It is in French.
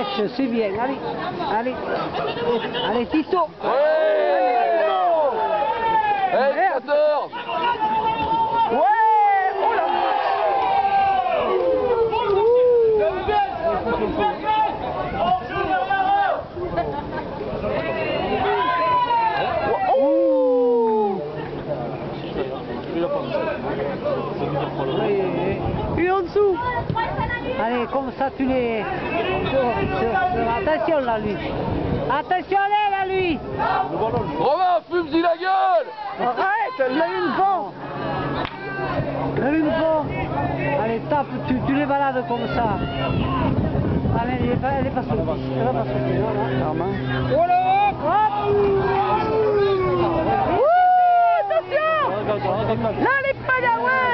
Je sais bien, allez, allez, allez, Tito. Ouais. Hey, 14. Ouais, oh la Puis en dessous. Allez, comme ça tu les... Attention là lui. Attention là lui. Romain, fume-y la gueule. Arrête, il a une vent. Il a une vent. Allez, tape, tu les balades comme ça. Allez, elle est pas sortie. Elle va pas sortir. Voilà. Hop. Attention. Là, les pas ouais.